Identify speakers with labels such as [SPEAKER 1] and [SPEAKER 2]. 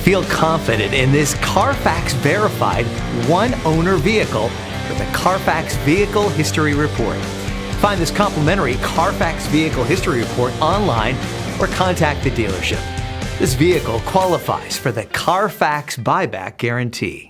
[SPEAKER 1] Feel confident in this Carfax verified one-owner vehicle with a Carfax Vehicle History Report. Find this complimentary Carfax Vehicle History Report online or contact the dealership. This vehicle qualifies for the Carfax Buyback Guarantee.